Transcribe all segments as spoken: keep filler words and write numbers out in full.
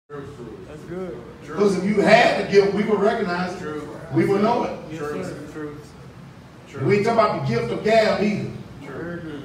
That's good. Because if you had the gift, we would recognize it. True. We would know it. Yes, sir. True. True. We ain't talking about the gift of gab either. True.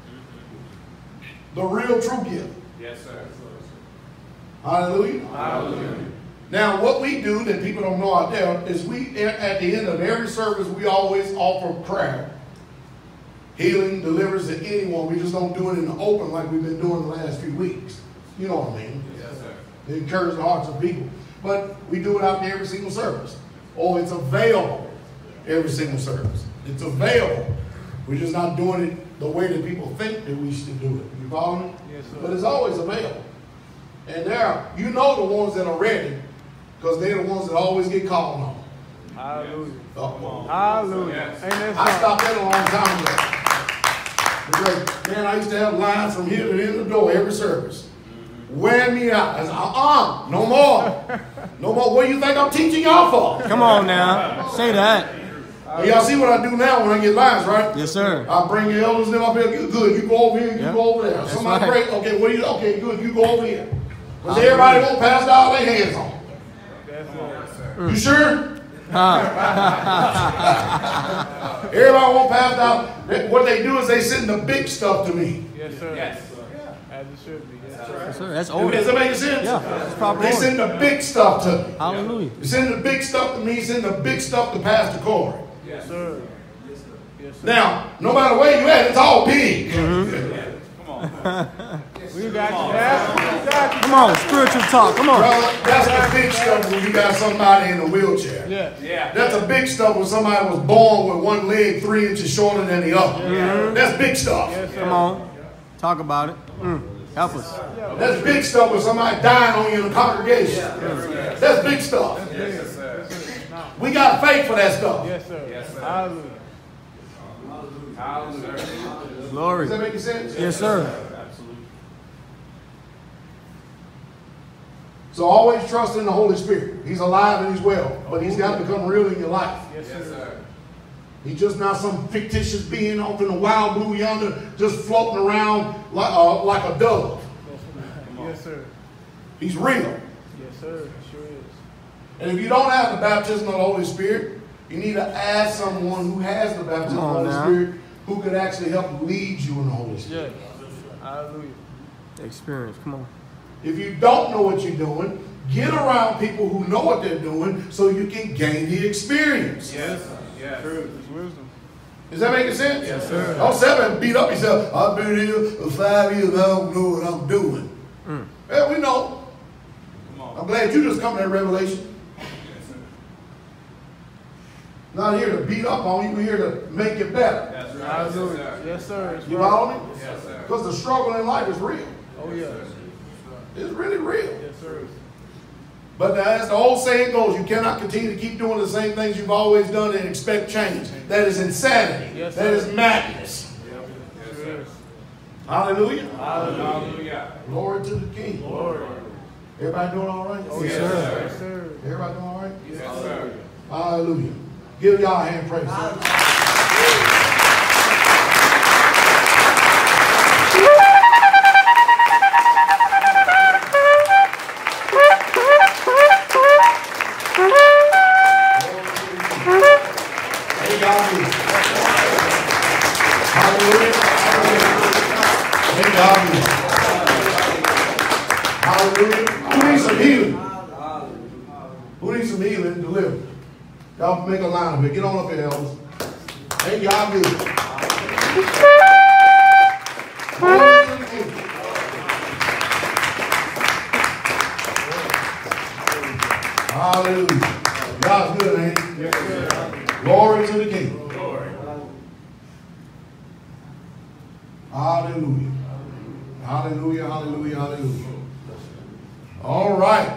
The real true gift. Yes, sir. Hallelujah. Hallelujah. Now, what we do that people don't know out there is we, at the end of every service, we always offer prayer. Healing, deliverance to anyone. We just don't do it in the open like we've been doing the last few weeks. You know what I mean? Yes, sir. It encourages the hearts of people. But we do it out there every single service. Oh, it's available every single service. It's available. We're just not doing it the way that people think that we should do it. You follow me? Yes, sir. But it's always available. And there, are, you know the ones that are ready, because they're the ones that always get called on. Hallelujah. Uh-oh. Hallelujah. Yes. Ain't that I something? stopped that a long time ago. Because, man, I used to have lines from here to the end of the door every service. Wear me out. I said, uh-uh, no more. No more. What do you think I'm teaching y'all for? Come on now. Say that. And y'all see what I do now when I get lines, right? Yes, sir. I bring your elders them up here. Good. You go over here. You Yep. go over there. That's Somebody right. break. Okay, what do you? Okay, good. You go over here. Because everybody won't pass all their hands on. That's it. You sure? Huh. Everybody won't pass out. What they do is they send the big stuff to me. Yes, sir. Yes. As it should be. Yes, sir. Yes, sir. That's order. Does that make sense? Yeah, that's proper They order. send the big stuff to me. Hallelujah. They send the big stuff to me. Send the big stuff to Pastor Corey. Yes, sir. Yes, sir. Now, no matter where you at, it's all big. We got you. That's, we got you. Come on, spiritual talk. Come on. Brother, that's the big stuff when you got somebody in a wheelchair. Yeah. Yeah. That's the big stuff when somebody was born with one leg three inches shorter than the other. That's big stuff. Yes, sir. Come on. Talk about it. Mm. Help us. That's big stuff when somebody dying on you in the congregation. That's big stuff. Yes, sir. We got faith for that stuff. Yes, sir. Yes, sir. Hallelujah. Hallelujah. Glory. Does that make sense? Yes, sir. Absolutely. So always trust in the Holy Spirit. He's alive and he's well, but he's got to become real in your life. Yes, Yes, sir. sir. He's just not some fictitious being off in the wild blue yonder, just floating around like, uh, like a dove. Yes, sir. He's real. Yes, sir. Sure is. And if you don't have the baptism of the Holy Spirit, you need to ask someone who has the baptism Come of on the Holy now. Spirit who could actually help lead you in the Holy Spirit. Yes. Hallelujah. Experience. Come on. If you don't know what you're doing, get around people who know what they're doing so you can gain the experience. Yes. Yes. True. It's wisdom. Is that making sense? Yes, sir. Don't sit there and beat up yourself. I've been here for five years. I don't know what I'm doing. Mm. Well, we know. Come on. I'm glad you just come to that revelation. Not here to beat up on you. We're here to make it better. That's right. Hallelujah. Yes, sir. It's You right. follow me? Yes, sir. Because the struggle in life is real. Oh, yeah. It's really real. Yes, sir. But as the old saying goes, you cannot continue to keep doing the same things you've always done and expect change. That is insanity. Yes, that sir. is madness. Yes, Sure sir. is. Hallelujah. Hallelujah. Glory to the King. Glory. Everybody doing all right? Oh, Yes, yes, sir. sir. Yes, sir. Everybody doing all right? Yes, sir. Hallelujah. Give y'all a hand praise. Hey, God be. Hallelujah. Hey, God be. Hallelujah. Who needs some healing? Who needs some healing? Deliver. Y'all make a line of it. Get on up here, elders. Hey, God be. Hallelujah. God's good, ain't he? Yes, sir. Glory to the King. Glory. Hallelujah. Hallelujah, hallelujah, hallelujah. All right.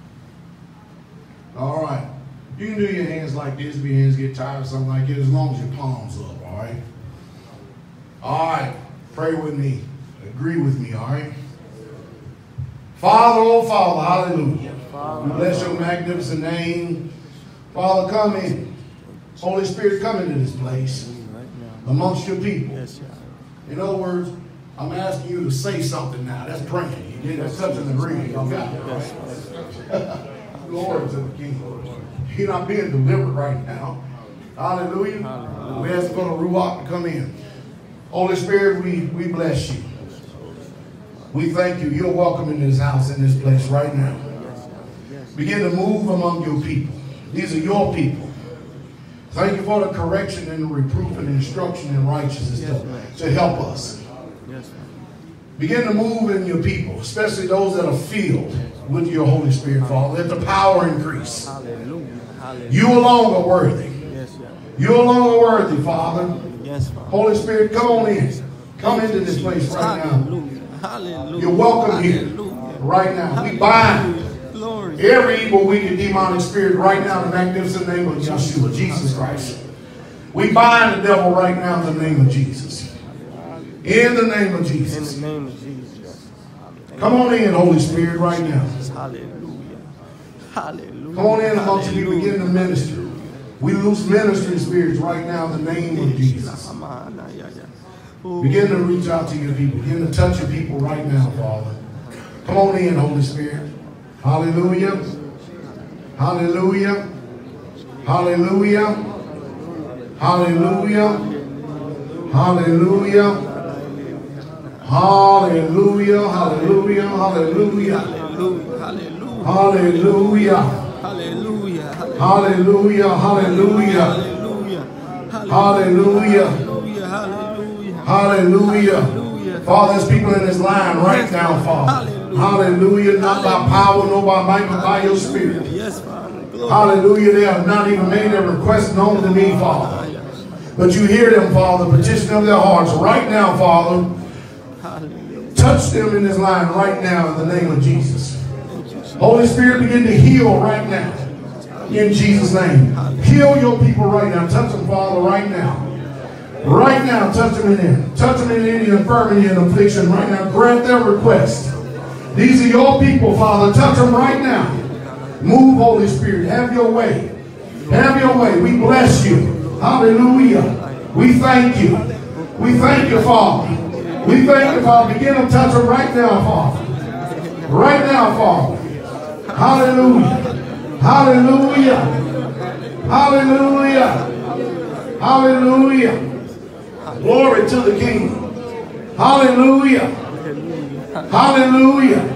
All right. You can do your hands like this if your hands get tired or something like it, as long as your palms up, all right? All right. Pray with me. Agree with me, all right? Father, oh Father, hallelujah. We bless your magnificent name. Father, come in. Holy Spirit, come into this place Right now. amongst your people. Yes, sir. In other words, I'm asking you to say something now. That's praying. You did that's touching the agreement. Y'all got it. Glory to the King. You're not being delivered right now. Hallelujah. Hallelujah. We ask for the Ruach to come in. Holy Spirit, we, we bless you. We thank you. You're welcome in this house, in this place right now. Begin to move among your people. These are your people. Thank you for the correction and the reproof and instruction in righteousness yes, to, to help us. Yes, begin to move in your people, especially those that are filled with your Holy Spirit, Father. Let the power increase. Hallelujah. Hallelujah. You alone are worthy. Yes, you alone are worthy, Father. Yes, Father. Holy Spirit, come on in. Come into this place right Hallelujah. now. Hallelujah. You're welcome here right now. Hallelujah. We bind Glory. every evil, wicked, demonic spirit right now in the magnificent name of Yeshua, Jesus Christ. We bind the devil right now in the name of Jesus. In the name of Jesus. In the name of Jesus. Come on in, Holy Spirit, right now. Hallelujah. Hallelujah. Come on in amongst you. Begin to minister. We lose ministering spirits right now in the name of Jesus. Begin to reach out to your people. Begin to touch your people right now, Father. Come on in, Holy Spirit. Hallelujah. Hallelujah. Hallelujah. Hallelujah. Hallelujah. Hallelujah. Hallelujah. Hallelujah. Hallelujah. Hallelujah. Hallelujah. Hallelujah. Hallelujah. Hallelujah. Hallelujah. Father, there's people in this line right now, Father. Hallelujah. Not by power, nor by might, but by your spirit. Yes, Father. Hallelujah. They have not even made their request known to me, Father. But you hear them, Father, petition of their hearts right now, Father. Touch them in this line right now in the name of Jesus. Holy Spirit, begin to heal right now in Jesus' name. Heal your people right now. Touch them, Father, right now. Right now, touch them in there. Touch them in any infirmity and affliction right now. Grant their request. These are your people, Father. Touch them right now. Move, Holy Spirit. Have your way. Have your way. We bless you. Hallelujah. We thank you. We thank you, Father. We thank you, Father. Begin to touch them right now, Father. Right now, Father. Hallelujah. Hallelujah. Hallelujah. Hallelujah. Glory to the King. Hallelujah. Hallelujah.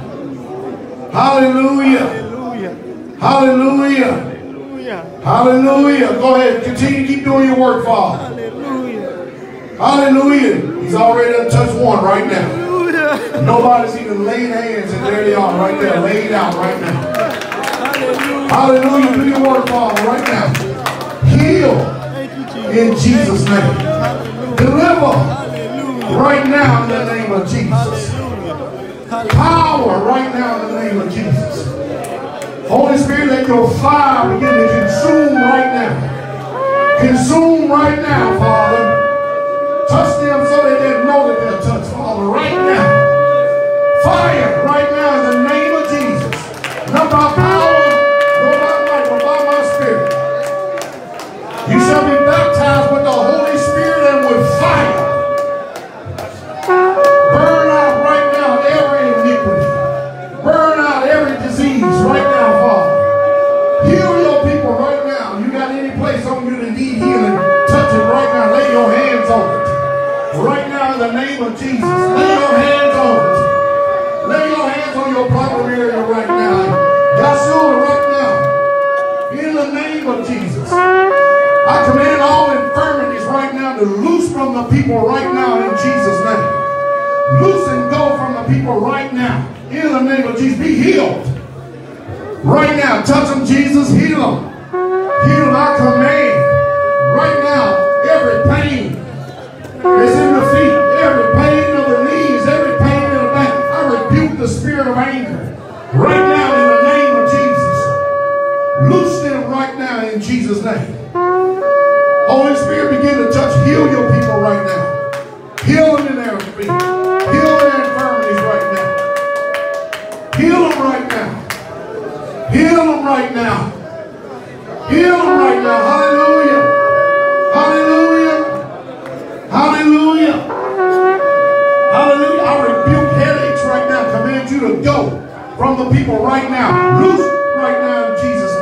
Hallelujah. Hallelujah. Hallelujah. Go ahead. Continue to keep doing your work, Father. Hallelujah. He's already done touched one right now. Nobody's even laid hands, and there they are right there, laid out right now. Hallelujah. Do your work, Father, right now. Heal in Jesus' name. Deliver right now in the name of Jesus. Power right now in the name of Jesus. Holy Spirit, let your fire begin to consume right now. Consume right now, Father. Touch them so they didn't know that they're touched, Father, right now. Fire right now in the name of Jesus. Not by power, nor by might, but by my spirit. You shall be baptized with the Holy Spirit and with fire. Burn out right now every iniquity. Burn out every disease right now, Father. Heal your people right now. You got any place on you that need healing, touch it right now. Lay your hands on it. Right now in the name of Jesus. Lay your hands on it. Lay your hands on your proper area right now. Yeshua, right now. In the name of Jesus. I command all infirmities right now to loose from the people right now in Jesus' name. Loose and go from the people right now. In the name of Jesus. Be healed. Right now. Touch them, Jesus. Heal them. Heal them. I command right now every pain it's in the feet, every pain of the knees, every pain in the back. I rebuke the spirit of anger right now in the name of Jesus. Loose them right now in Jesus' name. Holy Spirit, begin to touch, heal your people right now. Heal them in their feet. Heal their infirmities right now. Heal them right now. Heal them right now. Heal them right now. Hallelujah. Hallelujah. Hallelujah. Hallelujah. to go from the people right now. Loose right now in Jesus'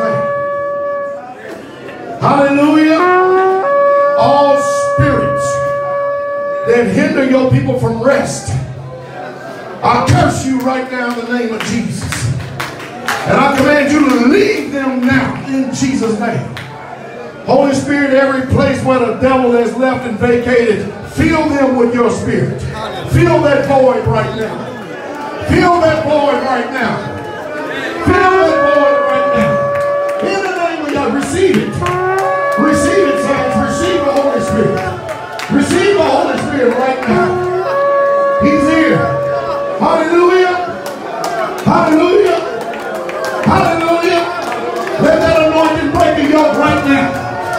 name. Hallelujah. All spirits that hinder your people from rest, I curse you right now in the name of Jesus. And I command you to leave them now in Jesus' name. Holy Spirit, every place where the devil has left and vacated, fill them with your spirit. Fill that void right now. Fill that void right now. Fill that void right now. In the name of God, receive it. Receive it, saints. Receive the Holy Spirit. Receive the Holy Spirit right now. He's here. Hallelujah. Hallelujah. Hallelujah. Let that anointing break the yoke right now.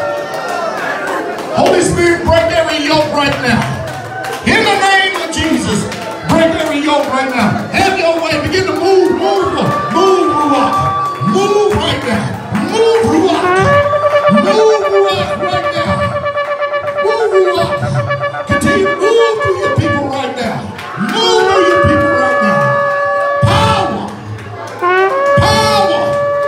Holy Spirit, break every yoke right now. In the name of Jesus, break every yoke right now. Have your way. Begin to move, move, move, Ruach. Move right now. Move, Ruach. Move, Ruach, right now. Move, Ruach. Continue to move through your people right now. Move through your people right now. Power. Power.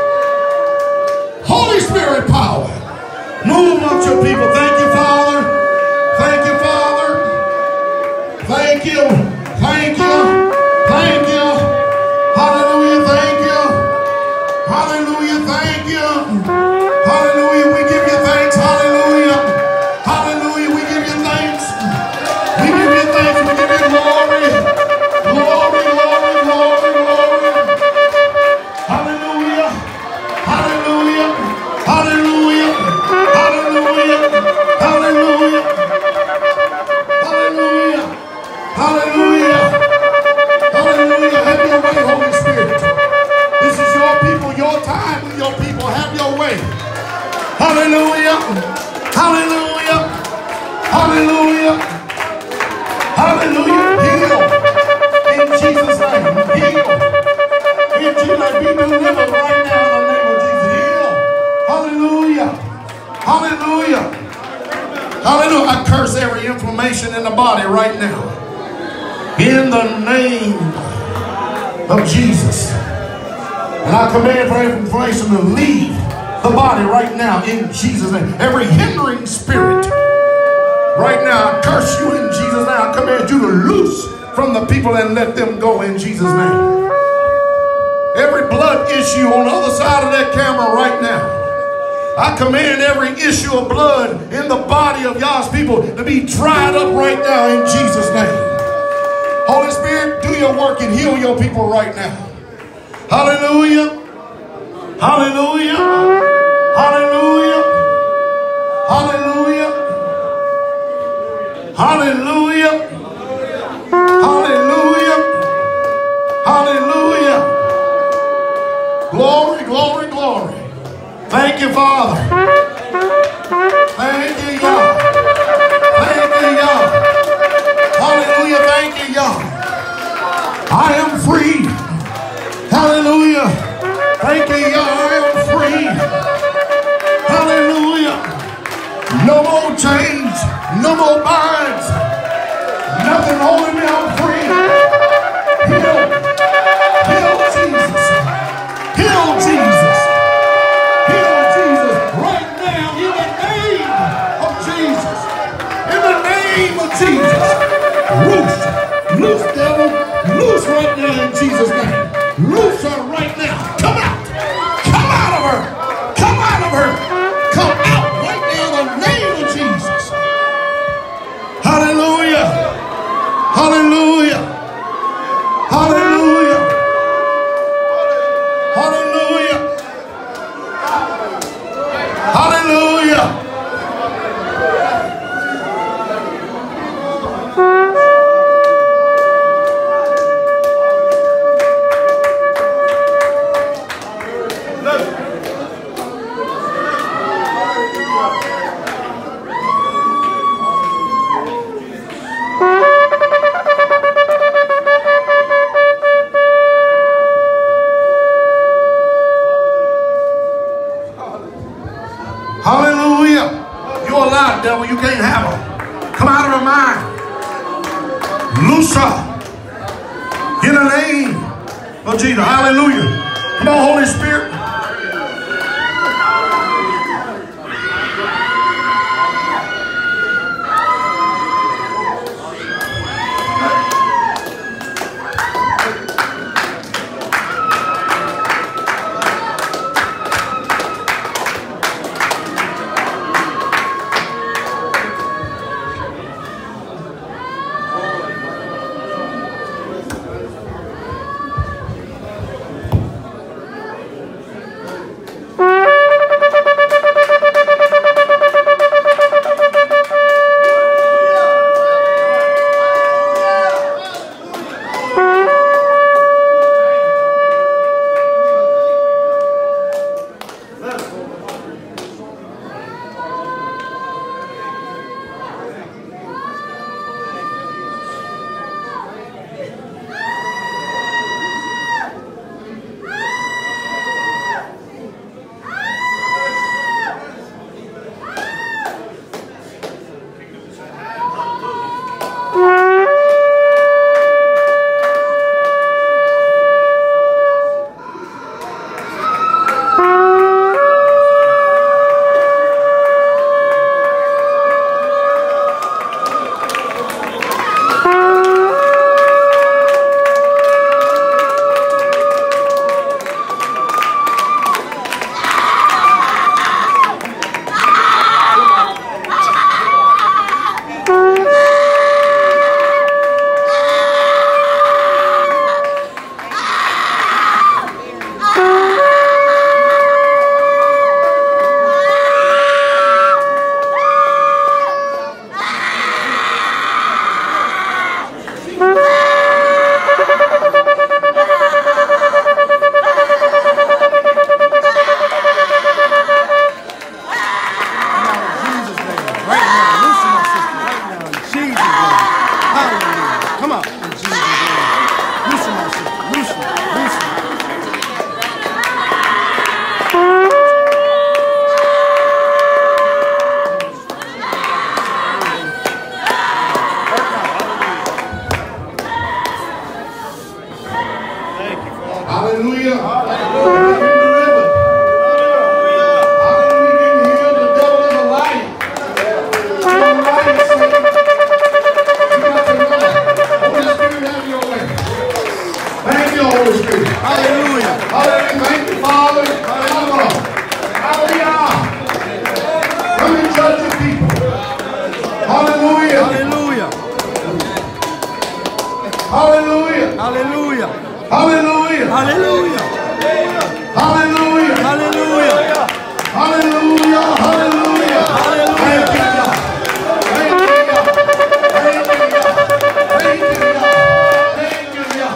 Holy Spirit power. Move amongst your people. Thank you, Father. Thank you, Father. Thank you. Thank you. Thank you. Hallelujah. Thank you. Hallelujah. Thank you. Hallelujah. We give you thanks. Hallelujah. Hallelujah. We give you thanks. We give you thanks. We give you glory. Glory, glory, glory, glory. Hallelujah. Hallelujah. Hallelujah. Hallelujah. Hallelujah. Hallelujah. Hallelujah. Hallelujah. Have your way, Holy Spirit. This is your people, your time with your people. Have your way. Hallelujah. Hallelujah. Hallelujah. Hallelujah. Heal. In Jesus' name. Heal. In Jesus' name. Be delivered right now in the name of Jesus. Heal. Hallelujah. Hallelujah. Hallelujah. I curse every inflammation in the body right now. In the name of Jesus. And I command for every inflammation to leave the body right now in Jesus' name. Every hindering spirit right now, I curse you in Jesus' name. I command you to loose from the people and let them go in Jesus' name. Every blood issue on the other side of that camera right now, I command every issue of blood in the body of God's people to be dried up right now in Jesus' name. Holy Spirit, do your work and heal your people right now. Hallelujah. Hallelujah. Hallelujah. Hallelujah. Hallelujah. Hallelujah. Hallelujah. Glory, glory, glory. Thank you, Father. Thank you, God. Thank you, God. Hallelujah. Thank you, God. I am free. Hallelujah. Thank you, God. I am free. Hallelujah. No more chains. No more binds. Nothing holding me. I'm free. Heal. Heal Jesus. Heal Jesus. Heal Jesus right now in the name of Jesus. In the name of Jesus. Loose. Loose, devil. Loose right now in Jesus' name. Loose her right now. Come out. Come out of her. Come out of her. Come out right now in the name of Jesus. Hallelujah. Hallelujah. Hallelujah. Hallelujah. Hallelujah. Hallelujah. You're alive, devil. You can't have her. Come out of her mind. Loose her. In the name Oh, Jesus. Hallelujah. Come on, Holy Spirit. Hallelujah. Hallelujah. Hallelujah. Hallelujah. Thank you, Father. Hallelujah. Hallelujah. Come and judge your people. Hallelujah. Hallelujah. Hallelujah. Hallelujah. Hallelujah. Hallelujah. Hallelujah. Hallelujah. Hallelujah. Hallelujah. Thank you, God. Thank you, God. Thank you, God. Thank you, God. Thank you, God.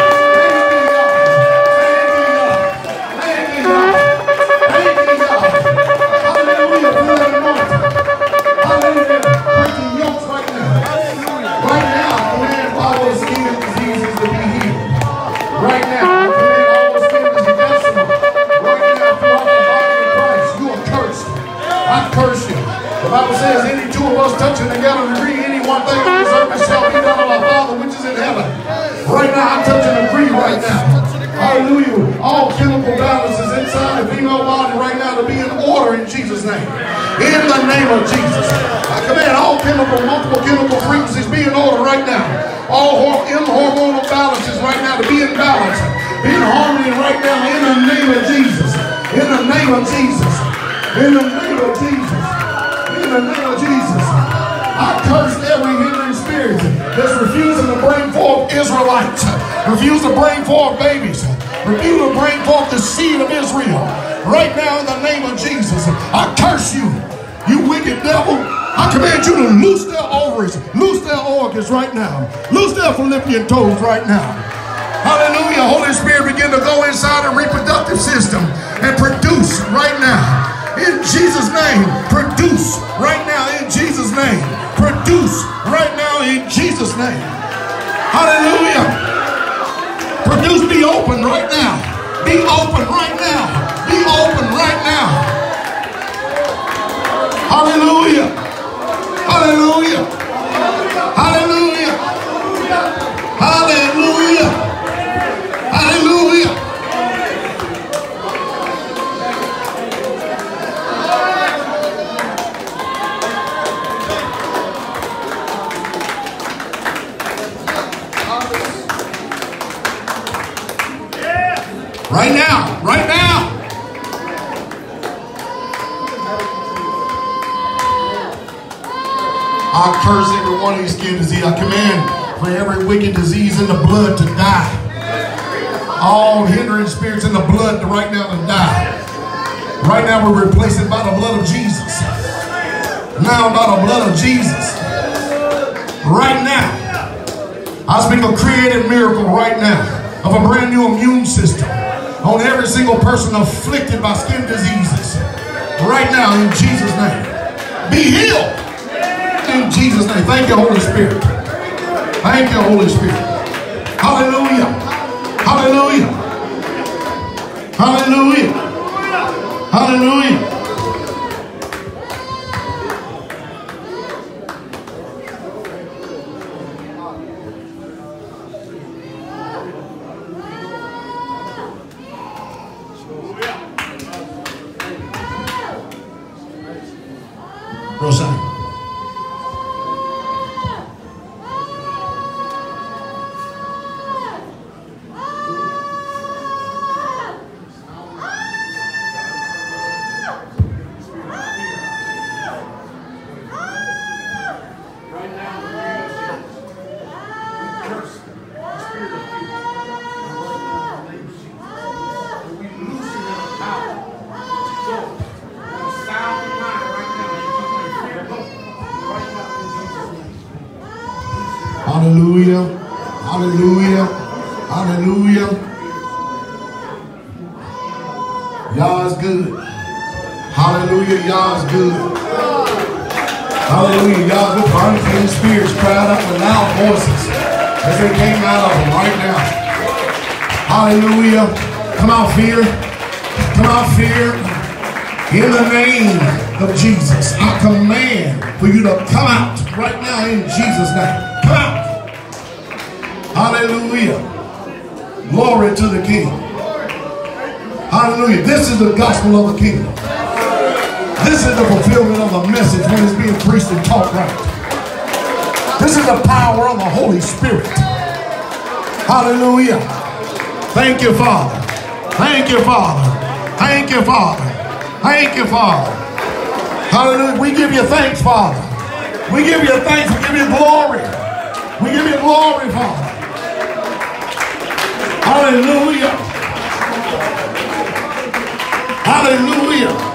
Thank you, God. Thank you, God. Hallelujah. Hallelujah. Breaking yokes right now. Right now, command all those skin diseases to be healed. Right now, command all those skin diseases. Right now, throughout the body of Christ, you are cursed. I curse you. The Bible says, any two of us touching together and agree any one thing on this earth shall be done of our Father which is in heaven. Right now, I touch and agree right now. Hallelujah. All chemical balances inside the female body right now to be in order in Jesus' name. In the name of Jesus. I command all chemical, multiple chemical frequencies be in order right now. All hormonal balances right now to be in balance. Be in harmony right now in the name of Jesus. In the name of Jesus. In the name of Jesus. In the name of Jesus. I curse every hindering spirit that's refusing to bring forth Israelites. Refuse to bring forth babies. Refuse to bring forth the seed of Israel. Right now in the name of Jesus. I curse you, you wicked devil. I command you to loose their ovaries, loose their organs right now. Loose their fallopian toes right now. Hallelujah. Holy Spirit, begin to go inside the reproductive system and produce right now. In Jesus' name, produce right now in Jesus' name. Produce right now in Jesus' name. Hallelujah. Produce, be open right now. Be open right now. Be open right now. Hallelujah. Hallelujah. Hallelujah. Hallelujah. Hallelujah. Right now. I curse every one of these skin disease. I command for every wicked disease in the blood to die. All hindering spirits in the blood to right now to die. Right now we replace it by the blood of Jesus. Now by the blood of Jesus. Right now. I speak a creative miracle right now of a brand new immune system on every single person afflicted by skin diseases. Right now in Jesus' name. Be healed. In Jesus' name. Thank you, Holy Spirit. Thank you, Holy Spirit. Hallelujah. Hallelujah. Hallelujah. Hallelujah. Rosanna. Hallelujah. Hallelujah. Hallelujah. Y'all's good. Hallelujah. Y'all's good. Hallelujah. Y'all good. Unclean spirits cried out with loud voices as they came out of them right now. Hallelujah. Come out, fear. Come out, fear. In the name of Jesus, I command for you to come out right now in Jesus' name. Come out. Hallelujah. Glory to the King. Hallelujah. This is the gospel of the kingdom. This is the fulfillment of the message when it's being preached and taught right. This is the power of the Holy Spirit. Hallelujah. Thank you, Father. Thank you, Father. Thank you, Father. Thank you, Father. Hallelujah. We give you thanks, Father. We give you thanks. We give you glory. We give you glory, Father. Hallelujah. Hallelujah.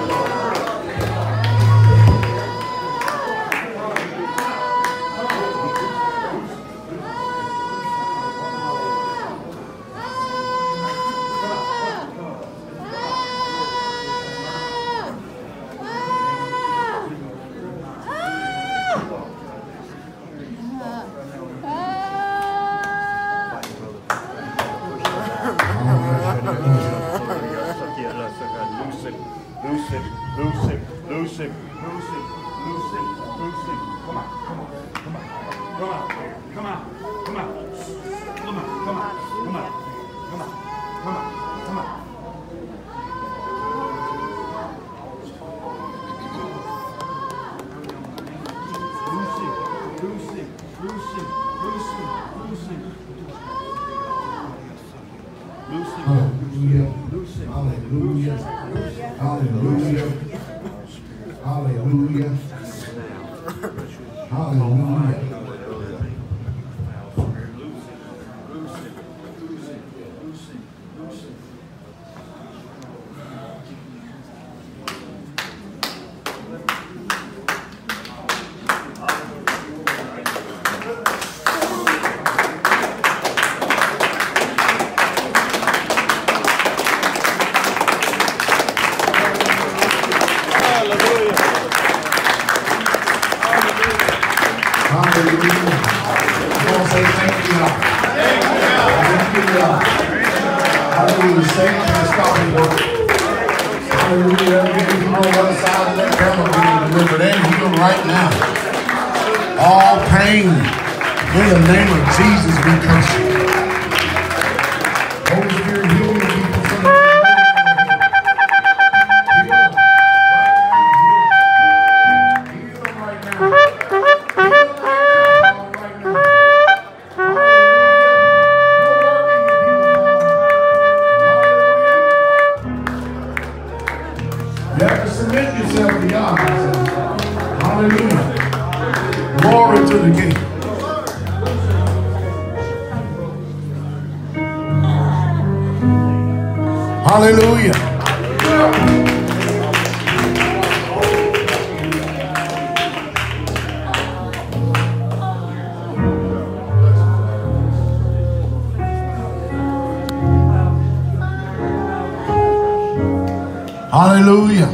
Hallelujah. Hallelujah. Hallelujah. Hallelujah. yourself to God. Hallelujah. Glory to the King. Hallelujah. Hallelujah.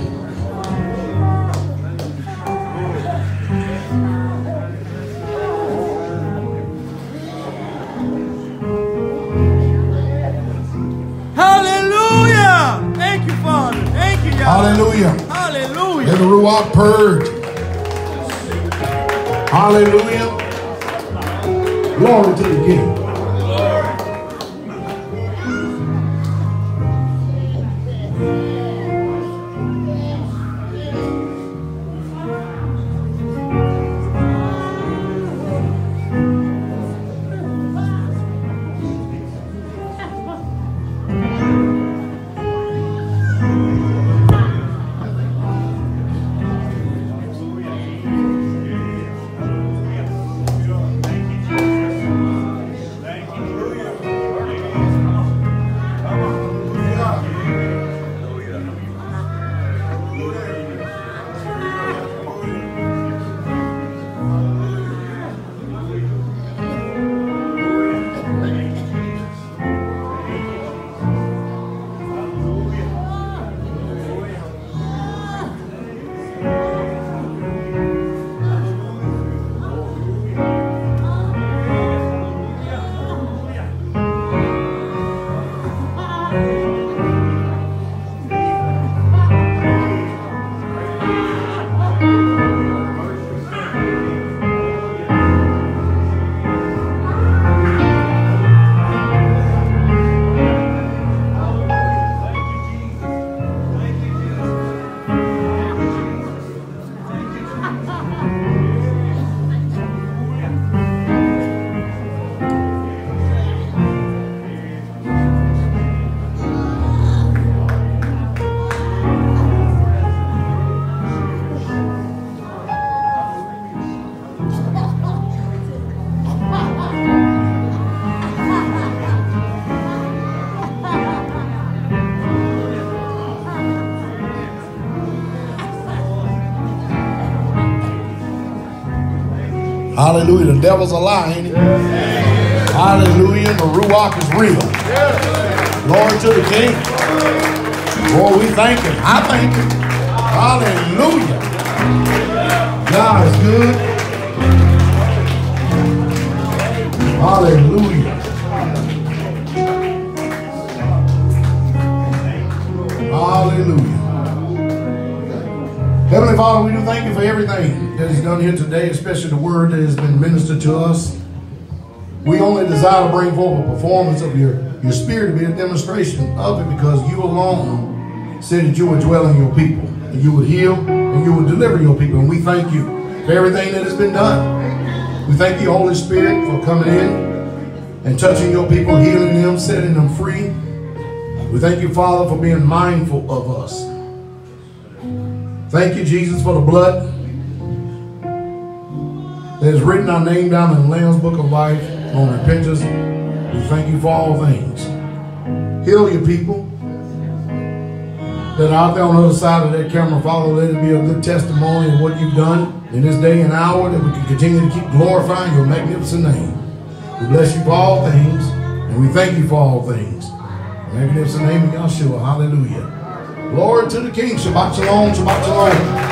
Hallelujah. Thank you, Father. Thank you, God. Hallelujah. Hallelujah. Let the Ruach purge. Hallelujah. Glory to the King. Hallelujah. The devil's a lie, ain't he? Yes. Hallelujah. The Ruach is real. Yes. Glory to the King. Boy, we thank him. I thank him. Hallelujah. God is good. Hallelujah. Hallelujah. Heavenly Father, we do thank you for everything that is done here today, especially the word that has been ministered to us. We only desire to bring forth a performance of your, your spirit to be a demonstration of it, because you alone said that you would dwell in your people, and you would heal, and you would deliver your people. And we thank you for everything that has been done. We thank you, Holy Spirit, for coming in and touching your people, healing them, setting them free. We thank you, Father, for being mindful of us. Thank you, Jesus, for the blood that has written our name down in the Lamb's Book of Life on repentance. We thank you for all things. Heal your people that are out there on the other side of that camera. Father, let it be a good testimony of what you've done in this day and hour, that we can continue to keep glorifying your magnificent name. We bless you for all things, and we thank you for all things. In the magnificent name of Yeshua. Hallelujah. Glory to the King. Shabbat shalom. Shabbat shalom.